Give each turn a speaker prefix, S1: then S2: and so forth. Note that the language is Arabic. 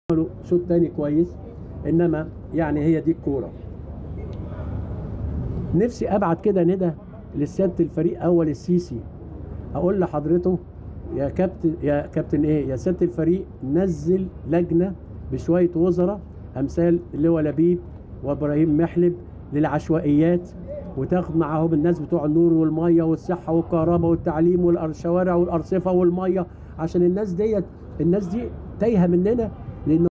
S1: عملوا شوط تاني كويس، انما يعني هي دي الكوره. نفسي ابعت كده ندى للسياده الفريق اول السيسي، اقول لحضرته يا كابتن ايه يا سياده الفريق، نزل لجنه بشويه وزراء امثال اللواء لبيب وابراهيم محلب للعشوائيات، وتاخد معاهم الناس بتوع النور والميه والصحه والكهرباء والتعليم والشوارع والارصفه والميه، عشان الناس دي تايهه مننا، لان